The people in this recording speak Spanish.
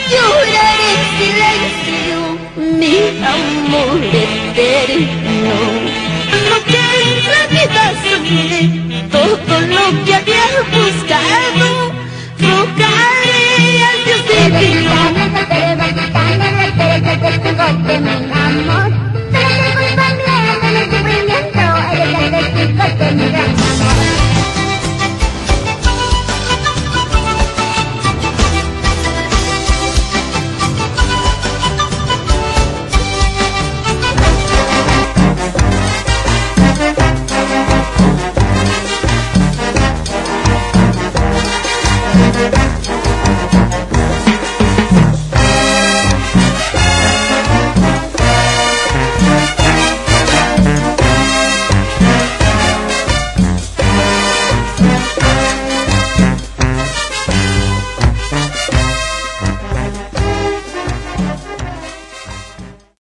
lloraré en silencio mi amor eterno. Lo que en la vida soñé, todo lo que había buscado, rogaré al Dios divino